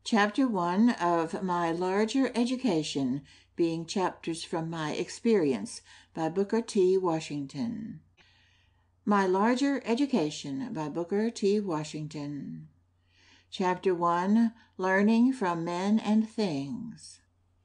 Chapter 1 of My Larger Education, being chapters from my experience, by Booker T. Washington. My Larger Education, by Booker T. Washington. Chapter 1, Learning from Men and Things.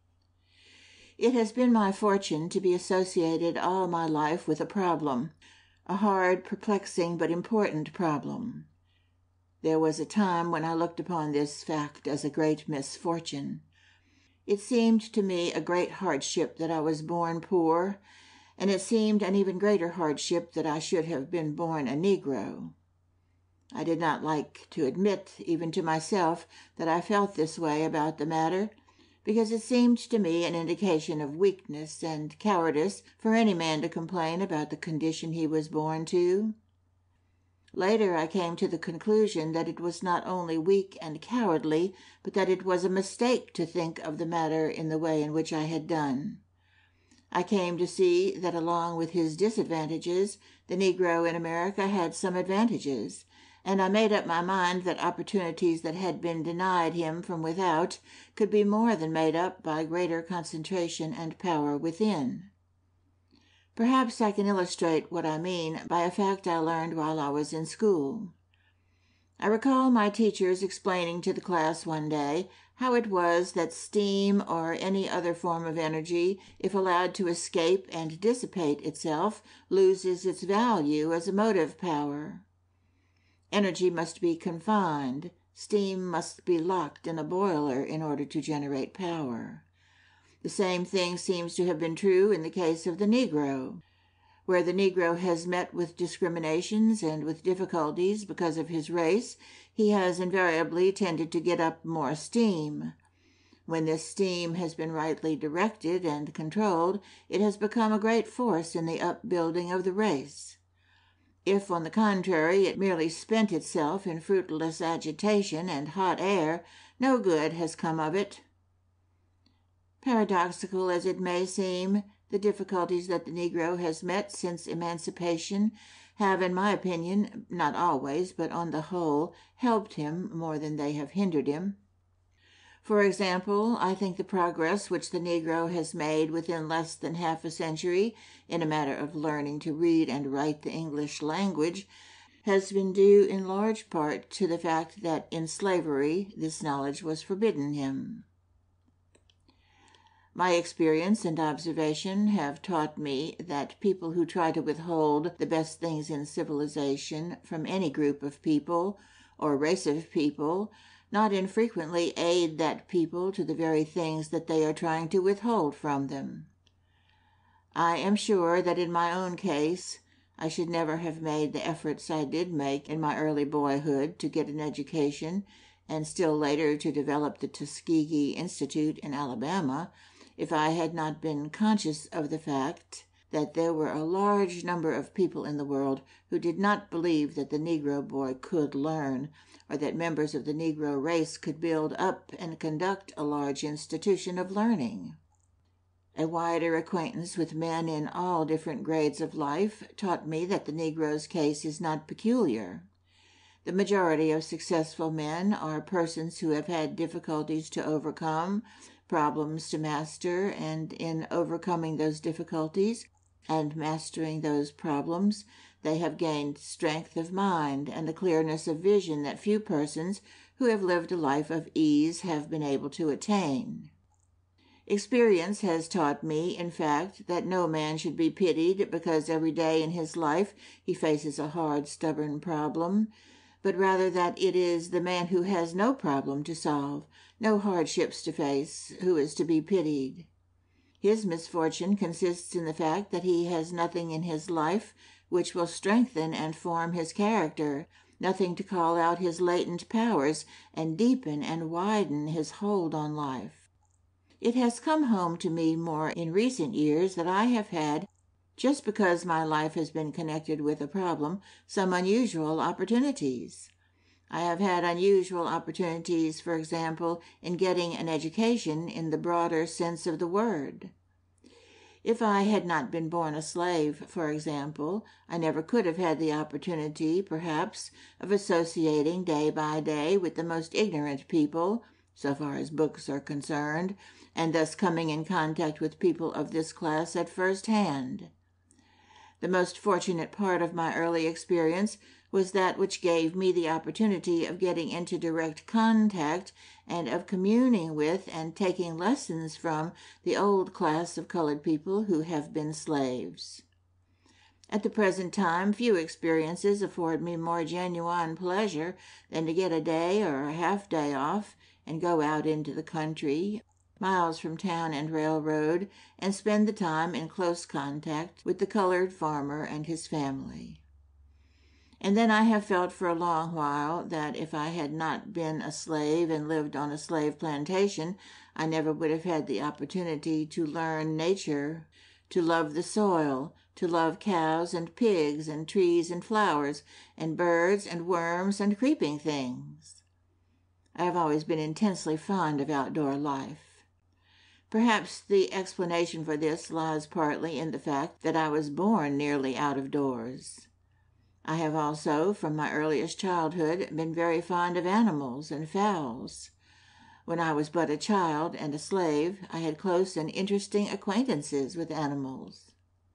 It has been my fortune to be associated all my life with a problem, a hard, perplexing, but important problem. There was a time when I looked upon this fact as a great misfortune. It seemed to me a great hardship that I was born poor, and it seemed an even greater hardship that I should have been born a Negro. I did not like to admit, even to myself, that I felt this way about the matter, because it seemed to me an indication of weakness and cowardice for any man to complain about the condition he was born to. Later I came to the conclusion that it was not only weak and cowardly, but that it was a mistake to think of the matter in the way in which I had done. I came to see that along with his disadvantages, the Negro in America had some advantages, and I made up my mind that opportunities that had been denied him from without could be more than made up by greater concentration and power within. Perhaps I can illustrate what I mean by a fact I learned while I was in school. I recall my teachers explaining to the class one day how it was that steam or any other form of energy, if allowed to escape and dissipate itself, loses its value as a motive power. Energy must be confined. Steam must be locked in a boiler in order to generate power. The same thing seems to have been true in the case of the Negro. Where the Negro has met with discriminations and with difficulties because of his race, he has invariably tended to get up more steam. When this steam has been rightly directed and controlled, it has become a great force in the upbuilding of the race. If, on the contrary, it merely spent itself in fruitless agitation and hot air, no good has come of it. Paradoxical as it may seem, the difficulties that the Negro has met since emancipation have, in my opinion, not always, but on the whole, helped him more than they have hindered him. For example, I think the progress which the Negro has made within less than half a century in a matter of learning to read and write the English language has been due in large part to the fact that in slavery this knowledge was forbidden him. My experience and observation have taught me that people who try to withhold the best things in civilization from any group of people or race of people not infrequently aid that people to the very things that they are trying to withhold from them. I am sure that in my own case, I should never have made the efforts I did make in my early boyhood to get an education and still later to develop the Tuskegee Institute in Alabama if I had not been conscious of the fact that there were a large number of people in the world who did not believe that the Negro boy could learn, or that members of the Negro race could build up and conduct a large institution of learning. A wider acquaintance with men in all different grades of life taught me that the Negro's case is not peculiar. The majority of successful men are persons who have had difficulties to overcome, problems to master, and in overcoming those difficulties and mastering those problems, they have gained strength of mind and a clearness of vision that few persons who have lived a life of ease have been able to attain. Experience has taught me, in fact, that no man should be pitied because every day in his life he faces a hard, stubborn problem, but rather that it is the man who has no problem to solve, no hardships to face, who is to be pitied. His misfortune consists in the fact that he has nothing in his life which will strengthen and form his character, nothing to call out his latent powers and deepen and widen his hold on life. It has come home to me more in recent years that I have had, just because my life has been connected with a problem, some unusual opportunities. I have had unusual opportunities, for example, in getting an education in the broader sense of the word. If I had not been born a slave, for example, I never could have had the opportunity, perhaps, of associating day by day with the most ignorant people, so far as books are concerned, and thus coming in contact with people of this class at first hand. The most fortunate part of my early experience was that which gave me the opportunity of getting into direct contact and of communing with and taking lessons from the old class of colored people who have been slaves. At the present time, few experiences afford me more genuine pleasure than to get a day or a half-day off and go out into the country, miles from town and railroad, and spend the time in close contact with the colored farmer and his family. And then I have felt for a long while that if I had not been a slave and lived on a slave plantation, I never would have had the opportunity to learn nature, to love the soil, to love cows and pigs and trees and flowers and birds and worms and creeping things. I have always been intensely fond of outdoor life. Perhaps the explanation for this lies partly in the fact that I was born nearly out of doors. I have also, from my earliest childhood, been very fond of animals and fowls. When I was but a child and a slave, I had close and interesting acquaintances with animals.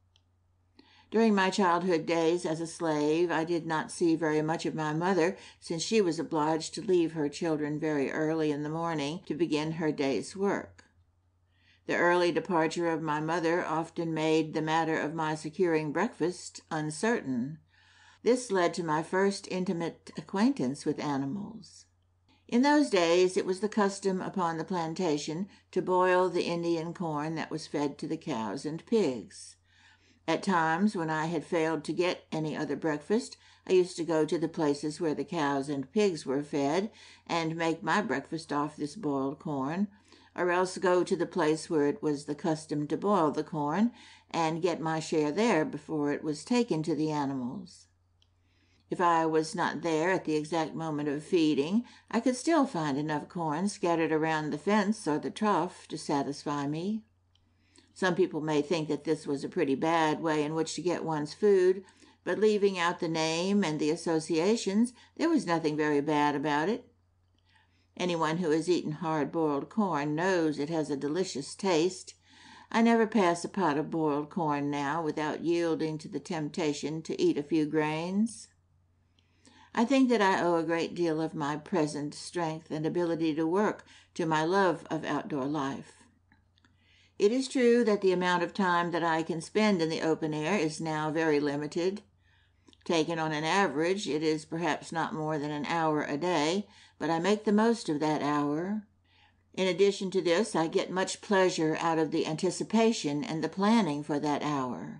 During my childhood days as a slave, I did not see very much of my mother, since she was obliged to leave her children very early in the morning to begin her day's work. The early departure of my mother often made the matter of my securing breakfast uncertain. This led to my first intimate acquaintance with animals. In those days, it was the custom upon the plantation to boil the Indian corn that was fed to the cows and pigs. At times, when I had failed to get any other breakfast, I used to go to the places where the cows and pigs were fed and make my breakfast off this boiled corn, or else go to the place where it was the custom to boil the corn and get my share there before it was taken to the animals. If I was not there at the exact moment of feeding, I could still find enough corn scattered around the fence or the trough to satisfy me. Some people may think that this was a pretty bad way in which to get one's food, but leaving out the name and the associations, there was nothing very bad about it. Anyone who has eaten hard-boiled corn knows it has a delicious taste. I never pass a pot of boiled corn now without yielding to the temptation to eat a few grains. I think that I owe a great deal of my present strength and ability to work to my love of outdoor life. It is true that the amount of time that I can spend in the open air is now very limited. Taken on an average, it is perhaps not more than an hour a day, but I make the most of that hour. In addition to this, I get much pleasure out of the anticipation and the planning for that hour.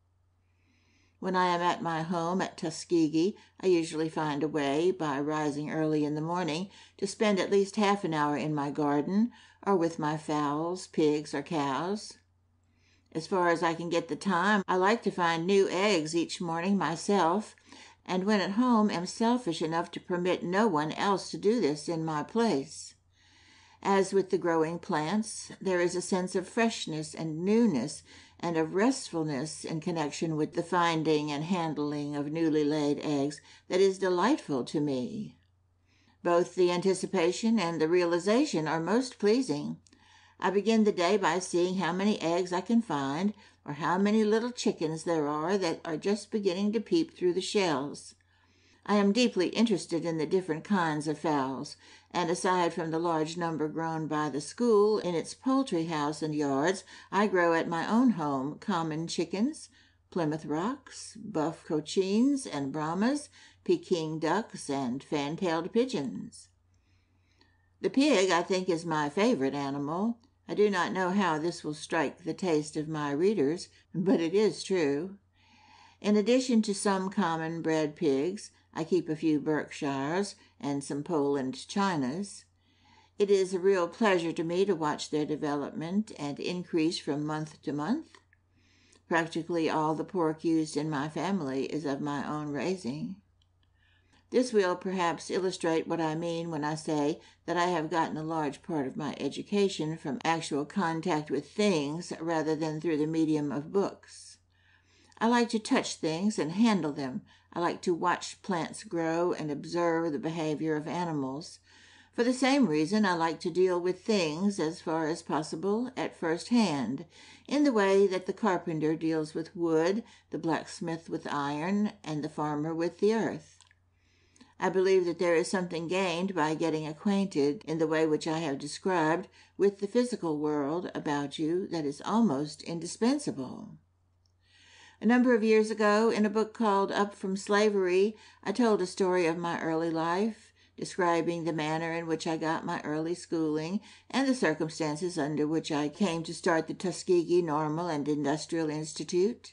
When I am at my home at Tuskegee, I usually find a way, by rising early in the morning, to spend at least half an hour in my garden, or with my fowls, pigs, or cows. As far as I can get the time, I like to find new eggs each morning myself, and when at home am selfish enough to permit no one else to do this in my place. As with the growing plants, there is a sense of freshness and newness and of restfulness in connection with the finding and handling of newly laid eggs that is delightful to me. Both the anticipation and the realization are most pleasing. I begin the day by seeing how many eggs I can find, or how many little chickens there are that are just beginning to peep through the shells. I am deeply interested in the different kinds of fowls, and aside from the large number grown by the school in its poultry house and yards, I grow at my own home common chickens, Plymouth Rocks, buff cochines and Brahmas, Peking ducks, and fan-tailed pigeons. The pig, I think, is my favorite animal. I do not know how this will strike the taste of my readers, but it is true. In addition to some common bred pigs, I keep a few Berkshires and some Poland Chinas. It is a real pleasure to me to watch their development and increase from month to month. Practically all the pork used in my family is of my own raising. This will perhaps illustrate what I mean when I say that I have gotten a large part of my education from actual contact with things rather than through the medium of books. I like to touch things and handle them. I like to watch plants grow and observe the behavior of animals. For the same reason, I like to deal with things, as far as possible, at first hand, in the way that the carpenter deals with wood, the blacksmith with iron, and the farmer with the earth. I believe that there is something gained by getting acquainted, in the way which I have described, with the physical world about you that is almost indispensable. A number of years ago, in a book called Up from Slavery, I told a story of my early life, describing the manner in which I got my early schooling and the circumstances under which I came to start the Tuskegee Normal and Industrial Institute.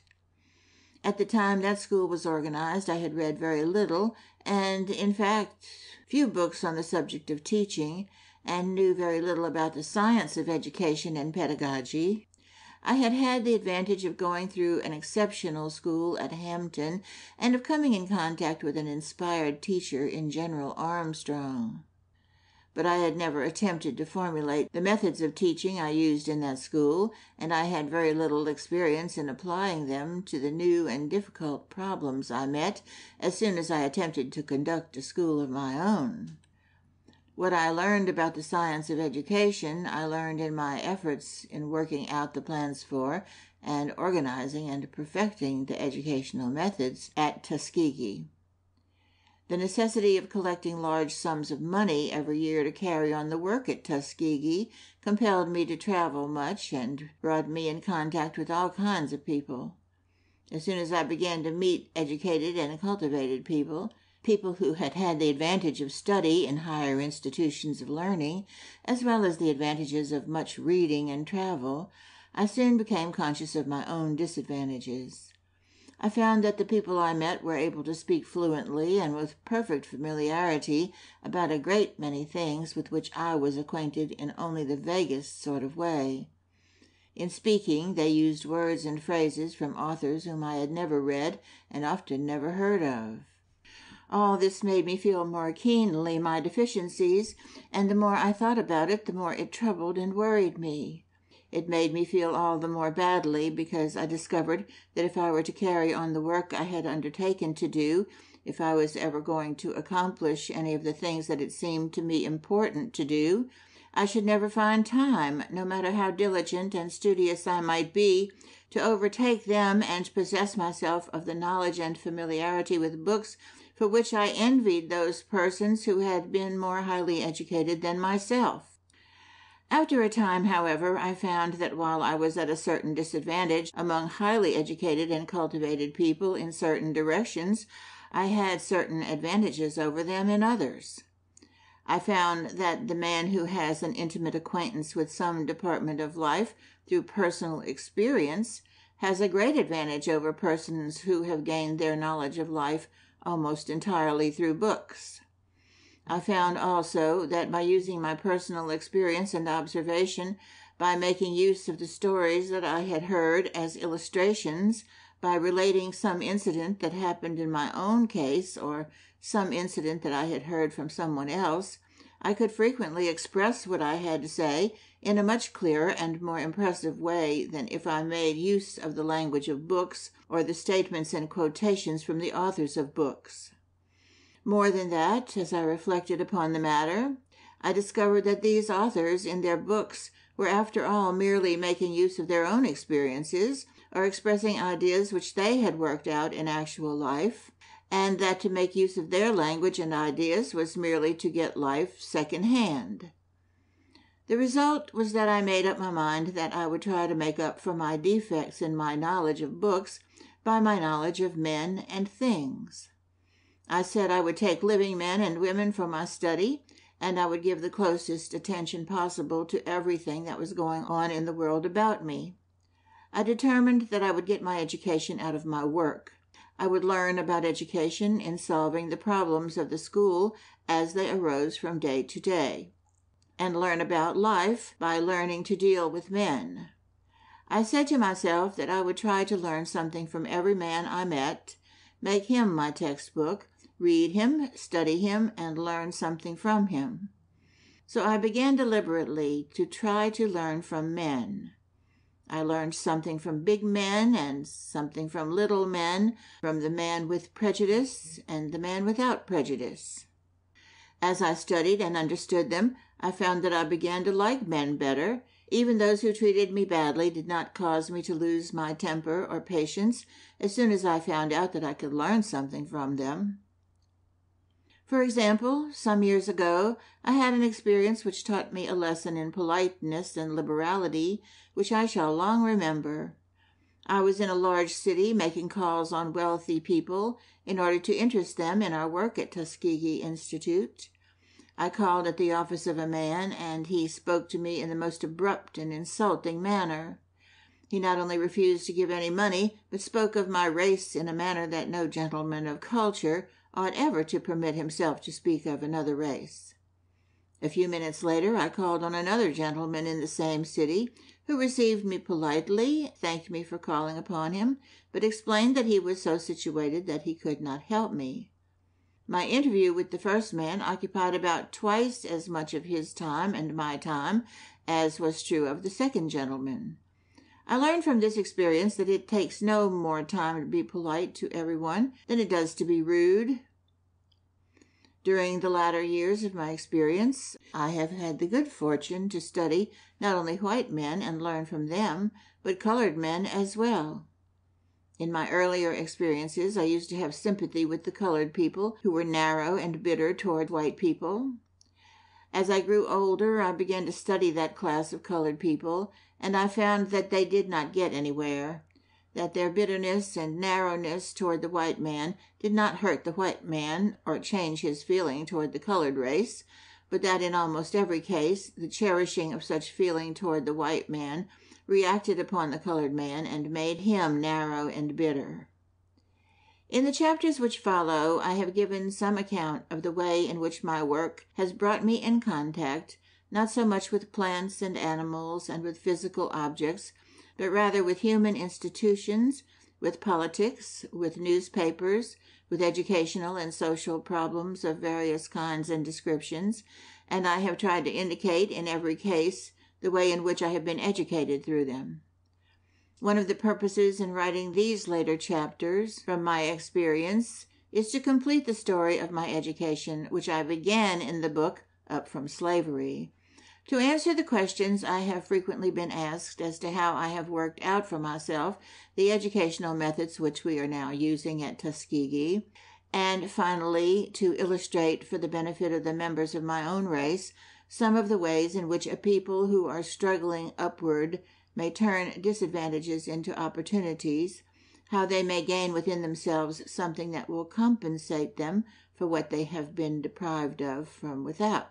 At the time that school was organized, I had read very little, and, in fact, few books on the subject of teaching, and knew very little about the science of education and pedagogy. I had had the advantage of going through an exceptional school at Hampton and of coming in contact with an inspired teacher in General Armstrong. But I had never attempted to formulate the methods of teaching I used in that school, and I had very little experience in applying them to the new and difficult problems I met as soon as I attempted to conduct a school of my own. What I learned about the science of education, I learned in my efforts in working out the plans for and organizing and perfecting the educational methods at Tuskegee. The necessity of collecting large sums of money every year to carry on the work at Tuskegee compelled me to travel much and brought me in contact with all kinds of people. As soon as I began to meet educated and cultivated people who had had the advantage of study in higher institutions of learning, as well as the advantages of much reading and travel, I soon became conscious of my own disadvantages. I found that the people I met were able to speak fluently and with perfect familiarity about a great many things with which I was acquainted in only the vaguest sort of way. In speaking, they used words and phrases from authors whom I had never read and often never heard of. All this made me feel more keenly my deficiencies, and the more I thought about it, the more it troubled and worried me. It made me feel all the more badly because I discovered that if I were to carry on the work I had undertaken to do, if I was ever going to accomplish any of the things that it seemed to me important to do, I should never find time, no matter how diligent and studious I might be, to overtake them and possess myself of the knowledge and familiarity with books for which I envied those persons who had been more highly educated than myself. After a time, however, I found that while I was at a certain disadvantage among highly educated and cultivated people in certain directions, I had certain advantages over them in others. I found that the man who has an intimate acquaintance with some department of life through personal experience has a great advantage over persons who have gained their knowledge of life almost entirely through books. I found also that by using my personal experience and observation, by making use of the stories that I had heard as illustrations, by relating some incident that happened in my own case or some incident that I had heard from someone else, I could frequently express what I had to say in a much clearer and more impressive way than if I made use of the language of books or the statements and quotations from the authors of books. More than that, as I reflected upon the matter, I discovered that these authors in their books were after all merely making use of their own experiences or expressing ideas which they had worked out in actual life, and that to make use of their language and ideas was merely to get life second-hand. The result was that I made up my mind that I would try to make up for my defects in my knowledge of books by my knowledge of men and things. I said I would take living men and women for my study, and I would give the closest attention possible to everything that was going on in the world about me. I determined that I would get my education out of my work. I would learn about education in solving the problems of the school as they arose from day to day, and learn about life by learning to deal with men. I said to myself that I would try to learn something from every man I met, make him my textbook, read him, study him, and learn something from him. So I began deliberately to try to learn from men. I learned something from big men and something from little men, from the man with prejudice and the man without prejudice. As I studied and understood them, I found that I began to like men better. Even those who treated me badly did not cause me to lose my temper or patience as soon as I found out that I could learn something from them. For example, some years ago, I had an experience which taught me a lesson in politeness and liberality, which I shall long remember. I was in a large city making calls on wealthy people in order to interest them in our work at Tuskegee Institute. I called at the office of a man, and he spoke to me in the most abrupt and insulting manner. He not only refused to give any money, but spoke of my race in a manner that no gentleman of culture ought ever to permit himself to speak of another race. A few minutes later, I called on another gentleman in the same city, who received me politely, thanked me for calling upon him, but explained that he was so situated that he could not help me. My interview with the first man occupied about twice as much of his time and my time as was true of the second gentleman. I learned from this experience that it takes no more time to be polite to everyone than it does to be rude. During the latter years of my experience, I have had the good fortune to study not only white men and learn from them, but colored men as well. In my earlier experiences, I used to have sympathy with the colored people who were narrow and bitter toward white people. As I grew older, I began to study that class of colored people, and I found that they did not get anywhere, that their bitterness and narrowness toward the white man did not hurt the white man or change his feeling toward the colored race, but that in almost every case the cherishing of such feeling toward the white man reacted upon the colored man and made him narrow and bitter. In the chapters which follow, I have given some account of the way in which my work has brought me in contact, not so much with plants and animals and with physical objects, but rather with human institutions, with politics, with newspapers, with educational and social problems of various kinds and descriptions, and I have tried to indicate in every case the way in which I have been educated through them. One of the purposes in writing these later chapters from my experience is to complete the story of my education, which I began in the book Up from Slavery. To answer the questions I have frequently been asked as to how I have worked out for myself the educational methods which we are now using at Tuskegee, and finally to illustrate for the benefit of the members of my own race some of the ways in which a people who are struggling upward may turn disadvantages into opportunities, how they may gain within themselves something that will compensate them for what they have been deprived of from without.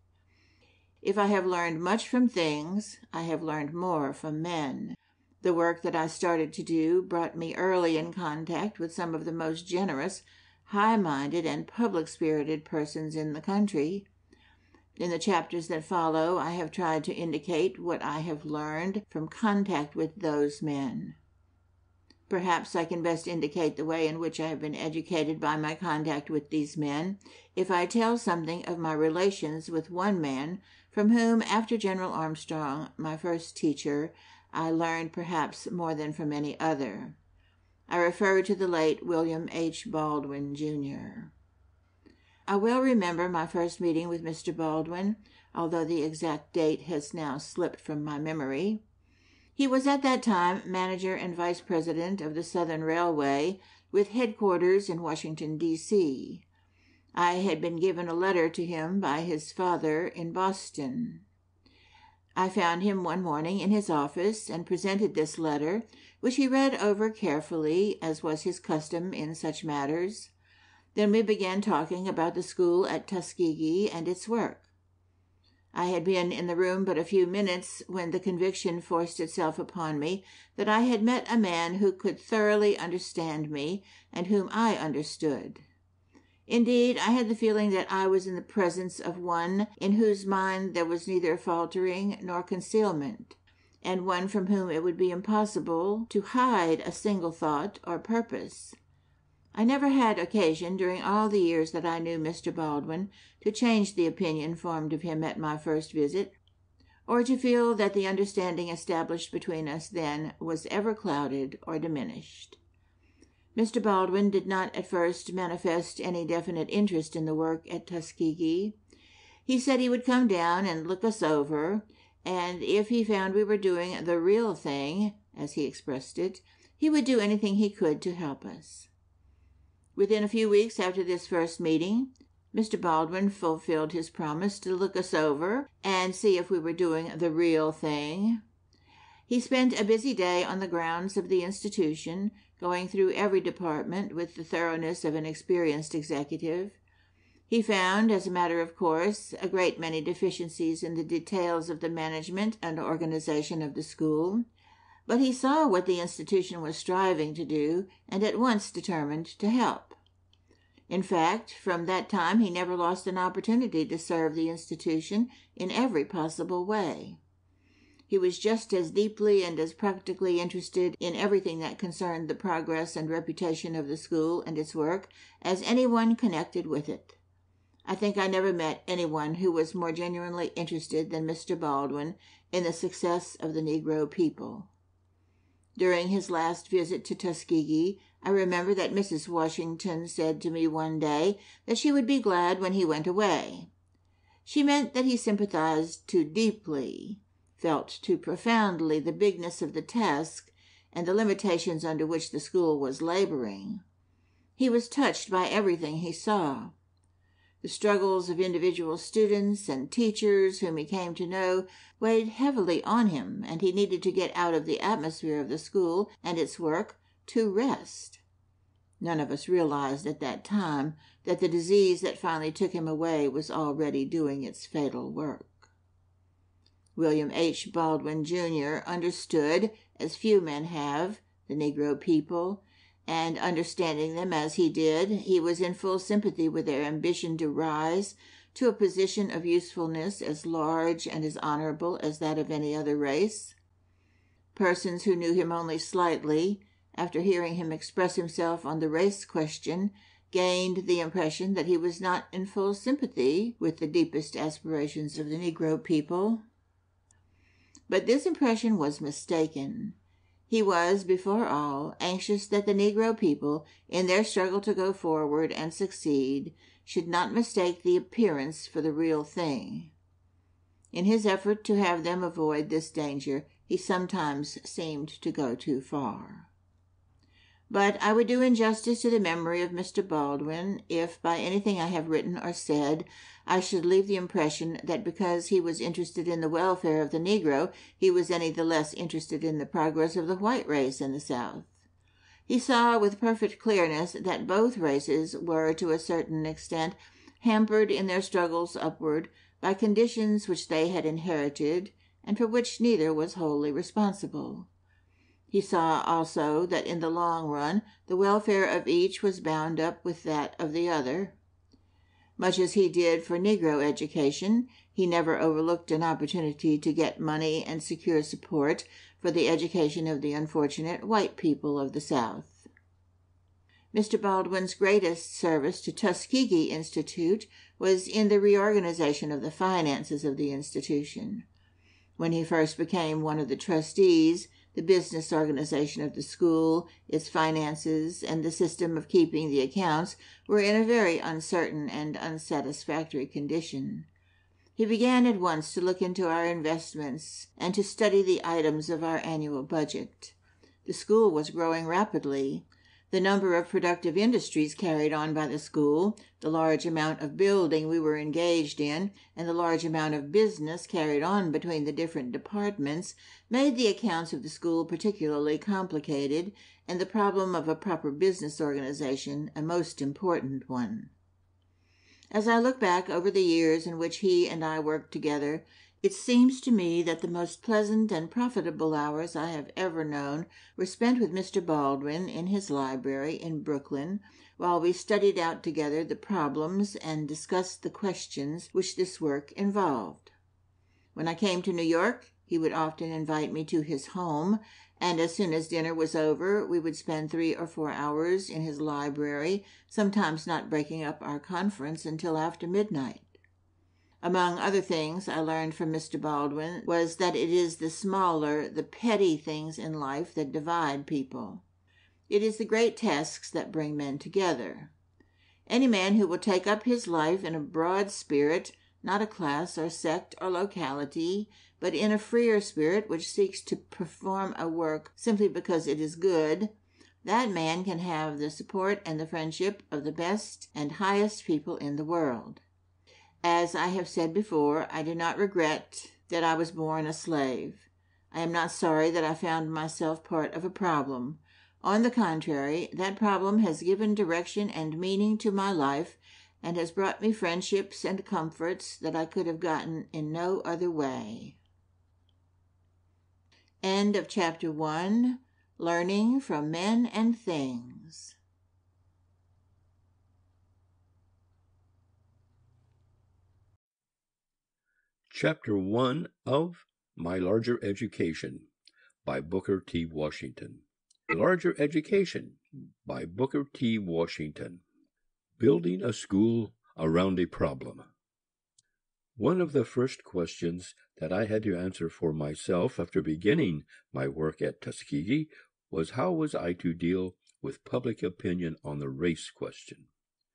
If I have learned much from things, I have learned more from men. The work that I started to do brought me early in contact with some of the most generous, high-minded, and public-spirited persons in the country. In the chapters that follow, I have tried to indicate what I have learned from contact with those men. Perhaps I can best indicate the way in which I have been educated by my contact with these men if I tell something of my relations with one man from whom, after General Armstrong, my first teacher, I learned perhaps more than from any other. I refer to the late William H. Baldwin, Jr. I well remember my first meeting with Mr. Baldwin, although the exact date has now slipped from my memory. He was at that time manager and vice president of the Southern Railway, with headquarters in Washington, D.C. I had been given a letter to him by his father in Boston. I found him one morning in his office and presented this letter, which he read over carefully, as was his custom in such matters. Then we began talking about the school at Tuskegee and its work. I had been in the room but a few minutes when the conviction forced itself upon me that I had met a man who could thoroughly understand me and whom I understood. Indeed, I had the feeling that I was in the presence of one in whose mind there was neither faltering nor concealment, and one from whom it would be impossible to hide a single thought or purpose. I never had occasion during all the years that I knew Mr. Baldwin to change the opinion formed of him at my first visit, or to feel that the understanding established between us then was ever clouded or diminished. Mr. Baldwin did not at first manifest any definite interest in the work at Tuskegee. He said he would come down and look us over, and if he found we were doing the real thing, as he expressed it, he would do anything he could to help us. Within a few weeks after this first meeting, Mr. Baldwin fulfilled his promise to look us over and see if we were doing the real thing. He spent a busy day on the grounds of the institution, going through every department with the thoroughness of an experienced executive. He found, as a matter of course, a great many deficiencies in the details of the management and organization of the school, but he saw what the institution was striving to do and at once determined to help. In fact, from that time he never lost an opportunity to serve the institution in every possible way. He was just as deeply and as practically interested in everything that concerned the progress and reputation of the school and its work as anyone connected with it. I think I never met anyone who was more genuinely interested than Mr. Baldwin in the success of the Negro people. During his last visit to Tuskegee, I remember that Mrs. Washington said to me one day that she would be glad when he went away. She meant that he sympathized too deeply, felt too profoundly the bigness of the task and the limitations under which the school was laboring. He was touched by everything he saw. The struggles of individual students and teachers whom he came to know weighed heavily on him, and he needed to get out of the atmosphere of the school and its work to rest. None of us realized at that time that the disease that finally took him away was already doing its fatal work. William H. Baldwin, Jr. understood, as few men have, the Negro people, and understanding them as he did, he was in full sympathy with their ambition to rise to a position of usefulness as large and as honorable as that of any other race. Persons who knew him only slightly, after hearing him express himself on the race question, gained the impression that he was not in full sympathy with the deepest aspirations of the Negro people. But this impression was mistaken. He was, before all, anxious that the Negro people, in their struggle to go forward and succeed, should not mistake the appearance for the real thing. In his effort to have them avoid this danger, he sometimes seemed to go too far. But I would do injustice to the memory of Mr. Baldwin if, by anything I have written or said, I should leave the impression that because he was interested in the welfare of the Negro, he was any the less interested in the progress of the white race in the South. He saw with perfect clearness that both races were, to a certain extent, hampered in their struggles upward by conditions which they had inherited, and for which neither was wholly responsible. He saw also that in the long run the welfare of each was bound up with that of the other. Much as he did for Negro education, he never overlooked an opportunity to get money and secure support for the education of the unfortunate white people of the South. Mr. Baldwin's greatest service to Tuskegee Institute was in the reorganization of the finances of the institution. When he first became one of the trustees, the business organization of the school, its finances, and the system of keeping the accounts were in a very uncertain and unsatisfactory condition. He began at once to look into our investments and to study the items of our annual budget. The school was growing rapidly. The number of productive industries carried on by the school, the large amount of building we were engaged in, and the large amount of business carried on between the different departments made the accounts of the school particularly complicated, and the problem of a proper business organization a most important one. As I look back over the years in which he and I worked together, it seems to me that the most pleasant and profitable hours I have ever known were spent with Mr. Baldwin in his library in Brooklyn, while we studied out together the problems and discussed the questions which this work involved. When I came to New York, he would often invite me to his home, and as soon as dinner was over, we would spend 3 or 4 hours in his library, sometimes not breaking up our conference until after midnight. Among other things I learned from Mr. Baldwin was that it is the smaller, the petty things in life that divide people. It is the great tasks that bring men together. Any man who will take up his life in a broad spirit, not a class or sect or locality, but in a freer spirit which seeks to perform a work simply because it is good, that man can have the support and the friendship of the best and highest people in the world. As I have said before, I do not regret that I was born a slave. I am not sorry that I found myself part of a problem. On the contrary, that problem has given direction and meaning to my life and has brought me friendships and comforts that I could have gotten in no other way. End of Chapter 1. Learning from Men and Things. Chapter 1 of My Larger Education by Booker T. Washington. Larger Education by Booker T. Washington. Building a School Around a Problem. One of the first questions that I had to answer for myself after beginning my work at Tuskegee was how was I to deal with public opinion on the race question.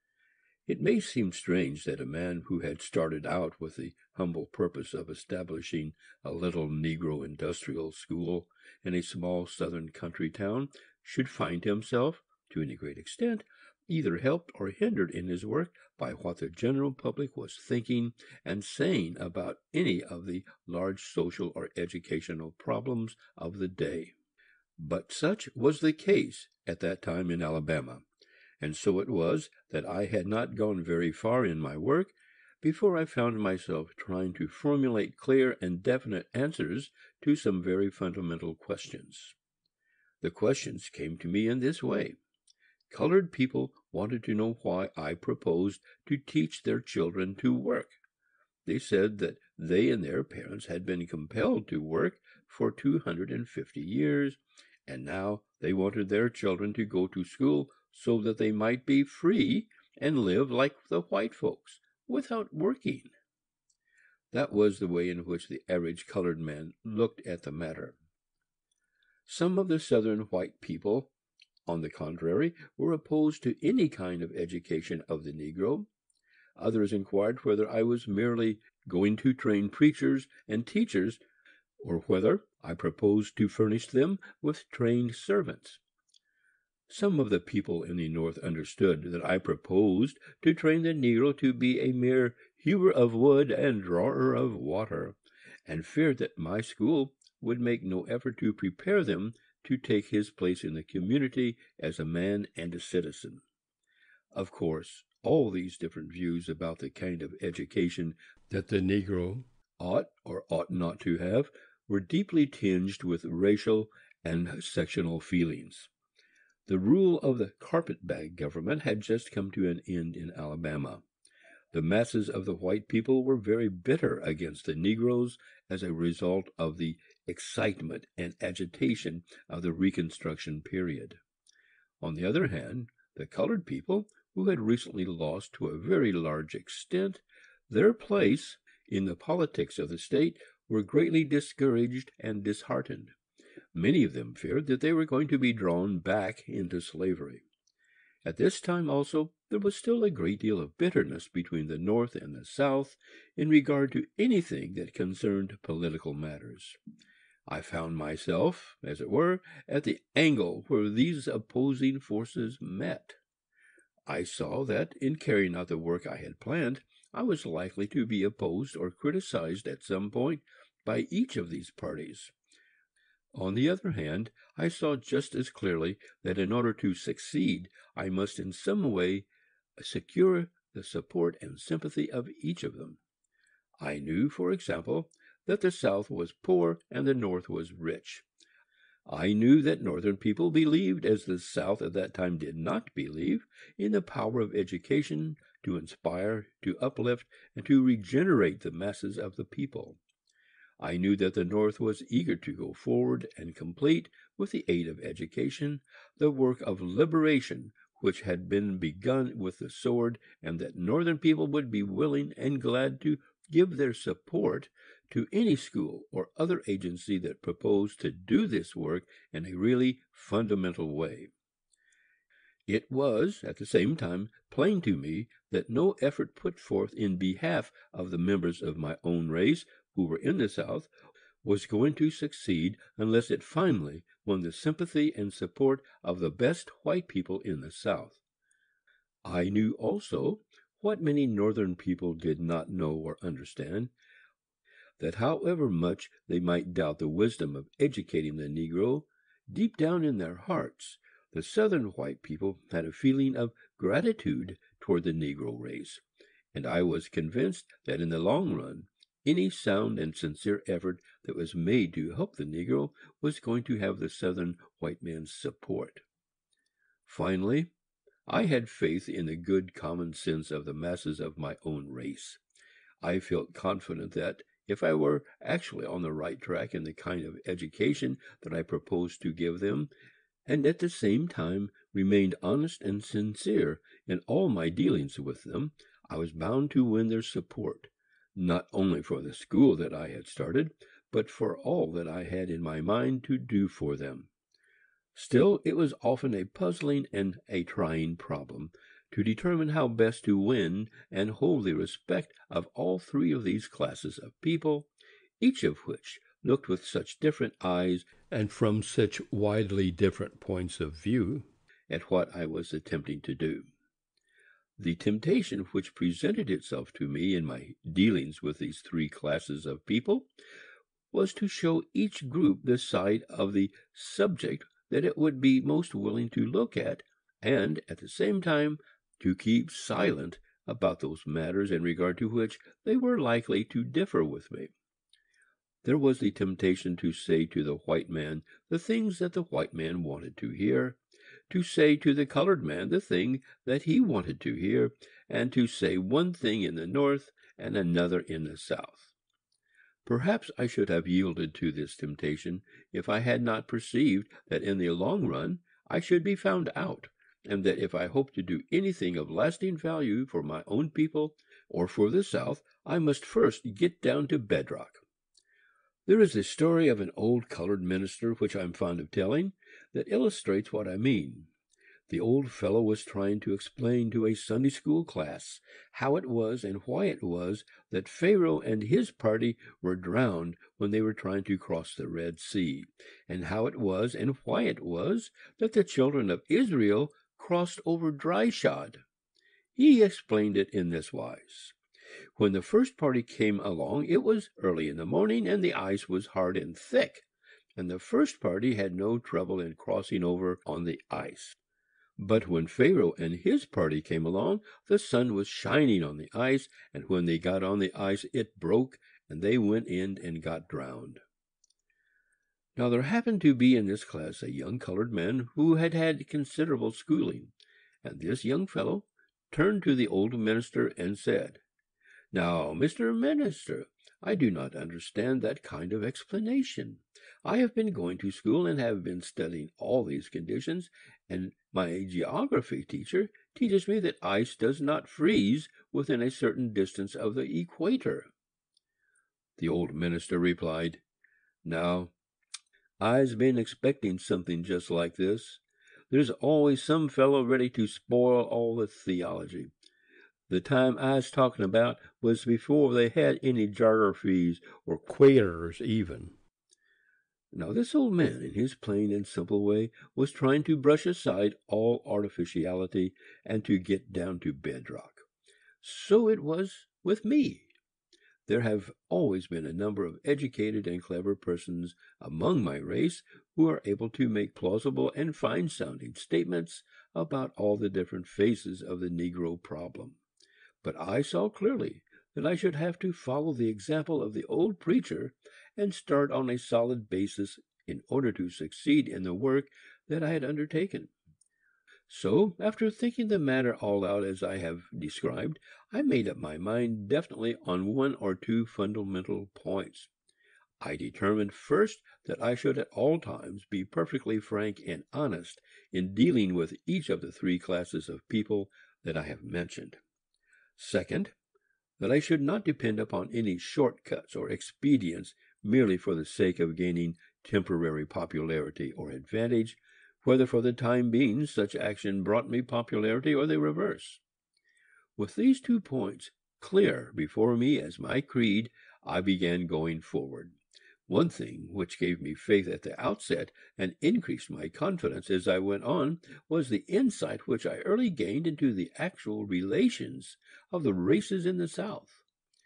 It may seem strange that a man who had started out with the humble purpose of establishing a little Negro industrial school in a small southern country town should find himself, to any great extent, either helped or hindered in his work by what the general public was thinking and saying about any of the large social or educational problems of the day. But such was the case at that time in Alabama. And so it was that I had not gone very far in my work before I found myself trying to formulate clear and definite answers to some very fundamental questions. The questions came to me in this way. Colored people wanted to know why I proposed to teach their children to work. They said that they and their parents had been compelled to work for 250 years, and now they wanted their children to go to school so that they might be free and live like the white folks, without working. That was the way in which the average colored man looked at the matter. Some of the Southern white people, on the contrary, were opposed to any kind of education of the Negro. Others inquired whether I was merely going to train preachers and teachers, or whether I proposed to furnish them with trained servants. Some of the people in the North understood that I proposed to train the Negro to be a mere hewer of wood and drawer of water, and feared that my school would make no effort to prepare them to take his place in the community as a man and a citizen. Of course, all these different views about the kind of education that the Negro ought or ought not to have were deeply tinged with racial and sectional feelings. The rule of the carpetbag government had just come to an end in Alabama. The masses of the white people were very bitter against the Negroes as a result of the excitement and agitation of the Reconstruction period. On the other hand, the colored people, who had recently lost to a very large extent their place in the politics of the state, were greatly discouraged and disheartened. Many of them feared that they were going to be drawn back into slavery. At this time also, there was still a great deal of bitterness between the North and the South in regard to anything that concerned political matters. I found myself, as it were, at the angle where these opposing forces met. I saw that, in carrying out the work I had planned, I was likely to be opposed or criticized at some point by each of these parties. On the other hand, I saw just as clearly that in order to succeed, I must in some way secure the support and sympathy of each of them. I knew, for example, that the South was poor and the North was rich. I knew that Northern people believed, as the South at that time did not believe, in the power of education to inspire, to uplift, and to regenerate the masses of the people. I knew that the North was eager to go forward and complete, with the aid of education, the work of liberation which had been begun with the sword, and that Northern people would be willing and glad to give their support to any school or other agency that proposed to do this work in a really fundamental way. It was, at the same time, plain to me that no effort put forth in behalf of the members of my own race who were in the South was going to succeed unless it finally won the sympathy and support of the best white people in the South. I knew also, what many Northern people did not know or understand, that however much they might doubt the wisdom of educating the Negro, deep down in their hearts, the Southern white people had a feeling of gratitude toward the Negro race, and I was convinced that in the long run, any sound and sincere effort that was made to help the Negro was going to have the Southern white man's support. Finally, I had faith in the good common sense of the masses of my own race. I felt confident that, if I were actually on the right track in the kind of education that I proposed to give them, and at the same time remained honest and sincere in all my dealings with them, I was bound to win their support, not only for the school that I had started, but for all that I had in my mind to do for them. Still, it was often a puzzling and a trying problem to determine how best to win and hold the respect of all three of these classes of people, each of which looked with such different eyes and from such widely different points of view at what I was attempting to do. The temptation which presented itself to me in my dealings with these three classes of people was to show each group the side of the subject that it would be most willing to look at, and at the same time to keep silent about those matters in regard to which they were likely to differ with me. There was the temptation to say to the white man the things that the white man wanted to hear, to say to the colored man the thing that he wanted to hear, and to say one thing in the North and another in the South. Perhaps I should have yielded to this temptation if I had not perceived that in the long run I should be found out, and that if I hoped to do anything of lasting value for my own people or for the South, I must first get down to bedrock. There is a story of an old colored minister, which I am fond of telling, that illustrates what I mean. The old fellow was trying to explain to a Sunday school class how it was and why it was that Pharaoh and his party were drowned when they were trying to cross the Red Sea, and how it was and why it was that the children of Israel crossed over dry shod. He explained it in this wise. When the first party came along, it was early in the morning, and the ice was hard and thick, and the first party had no trouble in crossing over on the ice. But when Pharaoh and his party came along, the sun was shining on the ice, and when they got on the ice, it broke, and they went in and got drowned. Now there happened to be in this class a young colored man who had had considerable schooling, and this young fellow turned to the old minister and said, "Now, Mr. Minister, I do not understand that kind of explanation. I have been going to school and have been studying all these conditions, and my geography teacher teaches me that ice does not freeze within a certain distance of the equator." The old minister replied, "Now, I's been expecting something just like this. There's always some fellow ready to spoil all the theology. The time I's talking about was before they had any geographies or equators even." Now this old man, in his plain and simple way, was trying to brush aside all artificiality and to get down to bedrock. So it was with me. There have always been a number of educated and clever persons among my race who are able to make plausible and fine-sounding statements about all the different phases of the Negro problem. But I saw clearly that I should have to follow the example of the old preacher and start on a solid basis in order to succeed in the work that I had undertaken. So, after thinking the matter all out as I have described, I made up my mind definitely on one or two fundamental points. I determined first that I should at all times be perfectly frank and honest in dealing with each of the three classes of people that I have mentioned. Second, that I should not depend upon any shortcuts or expedients merely for the sake of gaining temporary popularity or advantage, whether for the time being such action brought me popularity or the reverse. With these 2 points clear before me as my creed, I began going forward. One thing which gave me faith at the outset and increased my confidence as I went on was the insight which I early gained into the actual relations of the races in the South.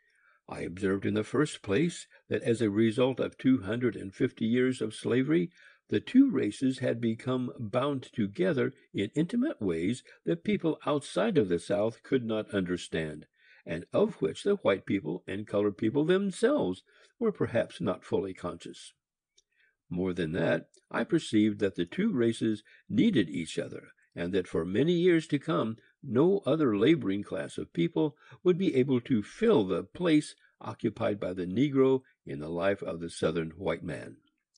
I observed in the first place that as a result of 250 years of slavery, the 2 races had become bound together in intimate ways that people outside of the South could not understand, and of which the white people and colored people themselves were perhaps not fully conscious. More than that, I perceived that the 2 races needed each other, and that for many years to come no other laboring class of people would be able to fill the place occupied by the Negro in the life of the Southern white man.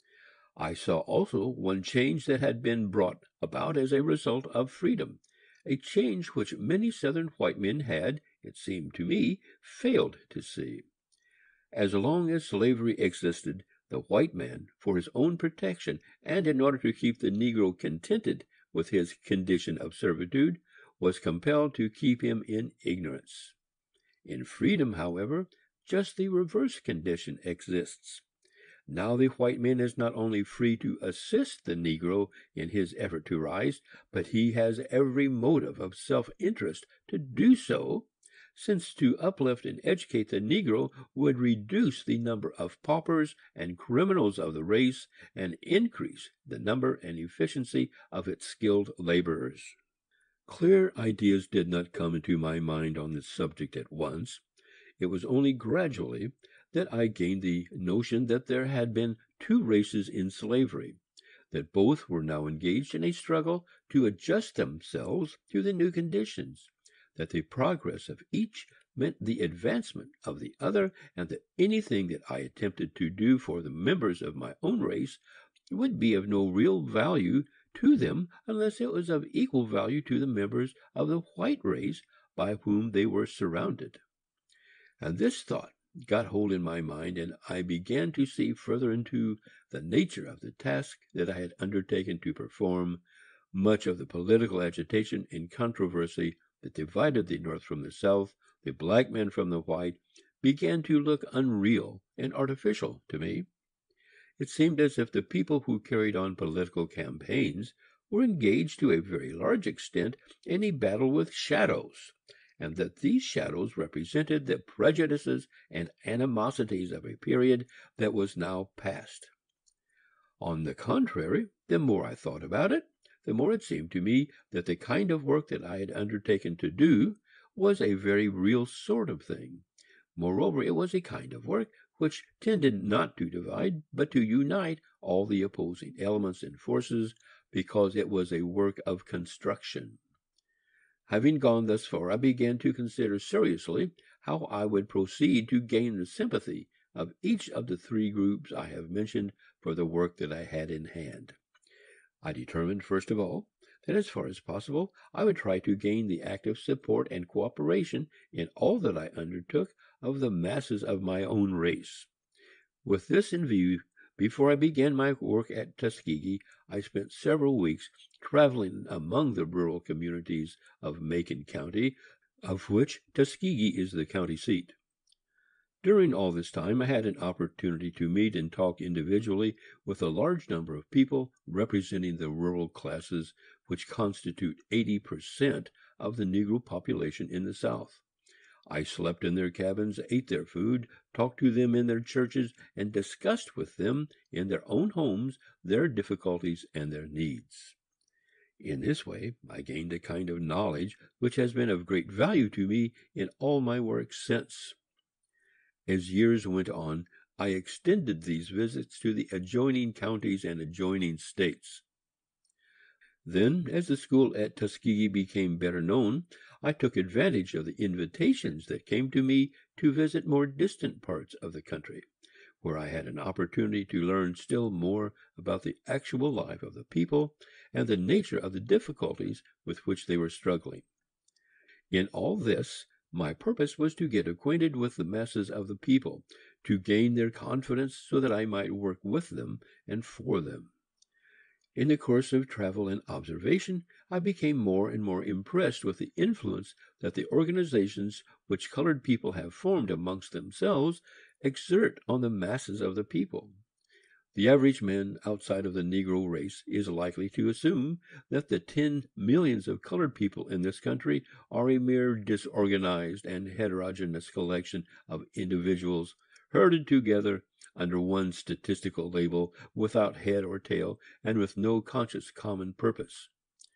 I saw also one change that had been brought about as a result of freedom, a change which many Southern white men had, it seemed to me, failed to see. As long as slavery existed, the white man, for his own protection and in order to keep the Negro contented with his condition of servitude, was compelled to keep him in ignorance. In freedom, however, just the reverse condition exists. Now the white man is not only free to assist the Negro in his effort to rise, but he has every motive of self-interest to do so, since to uplift and educate the Negro would reduce the number of paupers and criminals of the race and increase the number and efficiency of its skilled laborers. Clear ideas did not come into my mind on this subject at once. It was only gradually that I gained the notion that there had been 2 races in slavery, that both were now engaged in a struggle to adjust themselves to the new conditions, that the progress of each meant the advancement of the other, and that anything that I attempted to do for the members of my own race would be of no real value to them unless it was of equal value to the members of the white race by whom they were surrounded. And this thought got hold in my mind, and I began to see further into the nature of the task that I had undertaken to perform. Much of the political agitation and controversy that divided the North from the South, the black man from the white, began to look unreal and artificial to me. It seemed as if the people who carried on political campaigns were engaged to a very large extent in a battle with shadows, and that these shadows represented the prejudices and animosities of a period that was now past. On the contrary, the more I thought about it, the more it seemed to me that the kind of work that I had undertaken to do was a very real sort of thing. Moreover, it was a kind of work which tended not to divide, but to unite all the opposing elements and forces, because it was a work of construction. Having gone thus far, I began to consider seriously how I would proceed to gain the sympathy of each of the 3 groups I have mentioned for the work that I had in hand. I determined, first of all, that as far as possible I would try to gain the active support and cooperation in all that I undertook of the masses of my own race. With this in view, before I began my work at Tuskegee, I spent several weeks traveling among the rural communities of Macon County, of which Tuskegee is the county seat. During all this time, I had an opportunity to meet and talk individually with a large number of people representing the rural classes, which constitute 80% of the Negro population in the South. I slept in their cabins, ate their food, talked to them in their churches, and discussed with them in their own homes their difficulties and their needs. In this way, I gained a kind of knowledge which has been of great value to me in all my work since. As years went on, I extended these visits to the adjoining counties and adjoining states. Then, as the school at Tuskegee became better known, I took advantage of the invitations that came to me to visit more distant parts of the country, where I had an opportunity to learn still more about the actual life of the people and the nature of the difficulties with which they were struggling. In all this, my purpose was to get acquainted with the masses of the people, to gain their confidence so that I might work with them and for them. In the course of travel and observation, I became more and more impressed with the influence that the organizations which colored people have formed amongst themselves exert on the masses of the people. The average man outside of the Negro race is likely to assume that the 10 millions of colored people in this country are a mere disorganized and heterogeneous collection of individuals herded together under one statistical label, without head or tail, and with no conscious common purpose.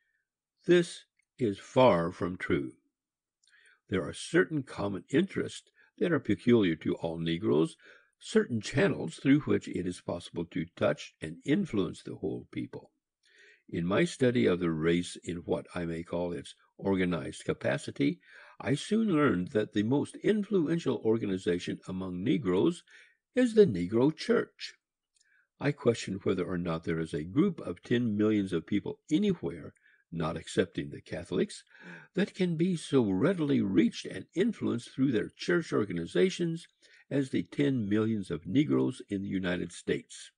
This is far from true. There are certain common interests that are peculiar to all Negroes, certain channels through which it is possible to touch and influence the whole people. In my study of the race in what I may call its organized capacity, I soon learned that the most influential organization among Negroes is the Negro Church. I question whether or not there is a group of 10 millions of people anywhere, not excepting the Catholics, that can be so readily reached and influenced through their church organizations as the 10 millions of Negroes in the United States.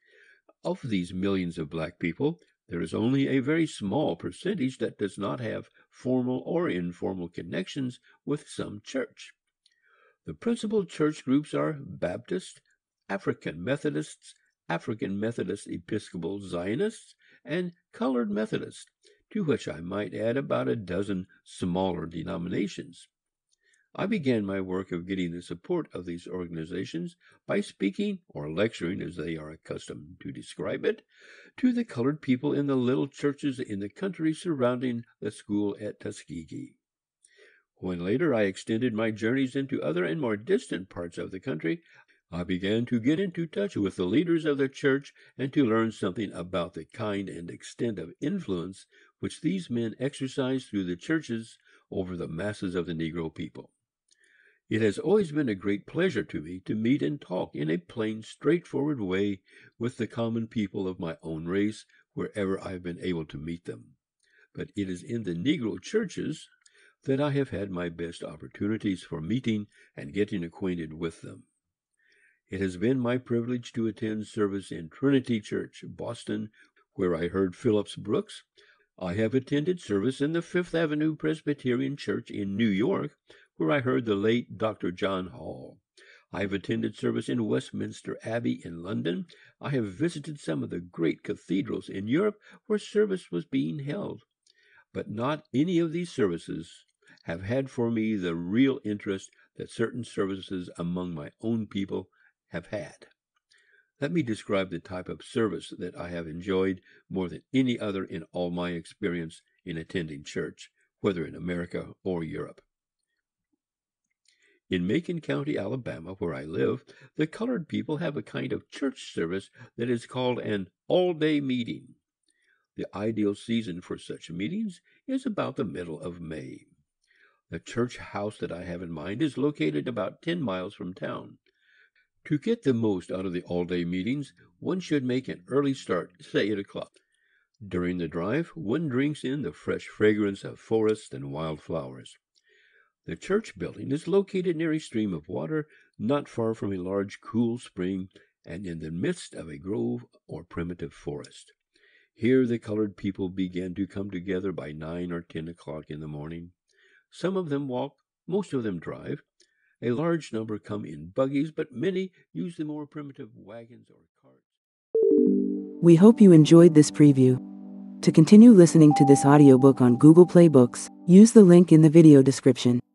Of these millions of black people, there is only a very small percentage that does not have formal or informal connections with some church. The principal church groups are Baptist, African Methodists, African Methodist Episcopal Zionists, and Colored Methodists, to which I might add about a dozen smaller denominations. I began my work of getting the support of these organizations by speaking, or lecturing as they are accustomed to describe it, to the colored people in the little churches in the country surrounding the school at Tuskegee. When later I extended my journeys into other and more distant parts of the country, I began to get into touch with the leaders of the church and to learn something about the kind and extent of influence which these men exercise through the churches over the masses of the Negro people. It has always been a great pleasure to me to meet and talk in a plain, straightforward way with the common people of my own race wherever I have been able to meet them. But it is in the Negro churches that I have had my best opportunities for meeting and getting acquainted with them. It has been my privilege to attend service in Trinity Church, Boston, where I heard Phillips Brooks. I have attended service in the Fifth Avenue Presbyterian Church in New York, where I heard the late Dr. John Hall. I have attended service in Westminster Abbey in London. I have visited some of the great cathedrals in Europe where service was being held. But not any of these services have had for me the real interest that certain services among my own people have had. Let me describe the type of service that I have enjoyed more than any other in all my experience in attending church, whether in America or Europe. In Macon County, Alabama, where I live, the colored people have a kind of church service that is called an all-day meeting. The ideal season for such meetings is about the middle of May. The church house that I have in mind is located about 10 miles from town. To get the most out of the all-day meetings, one should make an early start, say 8 o'clock. During the drive, one drinks in the fresh fragrance of forests and wild flowers. The church building is located near a stream of water, not far from a large cool spring, and in the midst of a grove or primitive forest. Here the colored people begin to come together by 9 or 10 o'clock in the morning. Some of them walk, most of them drive. A large number come in buggies, but many use the more primitive wagons or carts. We hope you enjoyed this preview. To continue listening to this audiobook on Google Play Books, use the link in the video description.